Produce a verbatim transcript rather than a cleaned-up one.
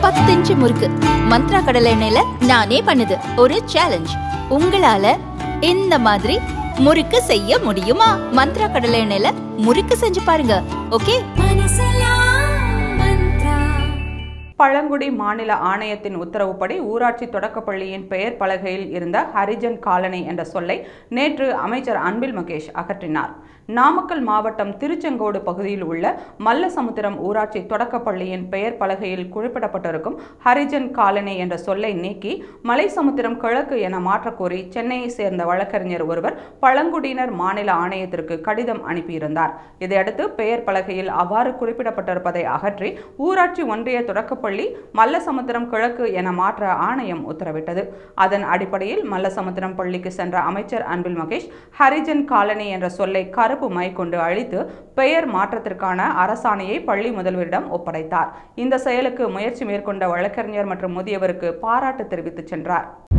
பத்து இன்ச்சு முறுக்கு மந்த்ரா கடலை எண்ணெயில நானே பண்ணுது ஒரு சேலஞ்ச். உங்களால இந்த மாதிரி முறுக்கு செய்ய முடியுமா? மந்த்ரா கடலை எண்ணெயில முறுக்கு செஞ்சு பாருங்க. ஓகே. பழங்குடி மாநில ஆணையத்தின் உத்தரவுப்படி ஊராட்சி தொடக்கப்பள்ளியின் பெயர் பலகையில் இருந்த ஹரிஜன் காலனி என்ற சொல்லை நேற்று அமைச்சர் அன்பில் மகேஷ் அகற்றினார். நாமக்கல் மாவட்டம் திருச்செங்கோடு பகுதியில் உள்ள மல்லசமுத்திரம் ஊராட்சி தொடக்கப்பள்ளியின் பெயர் பலகையில் குறிப்பிடப்பட்டிருக்கும் ஹரிஜன் காலனி என்ற சொல்லை நீக்கி மலைசமுத்திரம் கிழக்கு என மாற்றக்கோரி சென்னையை சேர்ந்த வழக்கறிஞர் ஒருவர் பழங்குடியினர் மாநில ஆணையத்திற்கு கடிதம் அனுப்பியிருந்தார். இதையடுத்து பெயர் பலகையில் அவ்வாறு குறிப்பிடப்பட்டிருப்பதை அகற்றி ஊராட்சி ஒன்றிய தொடக்கப்பள்ளி மல்லசமுத்திரம் கிழக்கு என மாற்ற ஆணையம் உத்தரவிட்டது. அதன் அடிப்படையில் மல்லசமுத்திரம் பள்ளிக்கு சென்ற அமைச்சர் அன்பில் மகேஷ் ஹரிஜன் காலனி என்ற சொல்லை கருப்பு மை கொண்டு அழித்து பெயர் மாற்றத்திற்கான அரசாணையை பள்ளி முதல்வரிடம் ஒப்படைத்தார். இந்த செயலுக்கு முயற்சி மேற்கொண்ட வழக்கறிஞர் மற்றும் முதியவருக்கு பாராட்டு தெரிவித்து சென்றார்.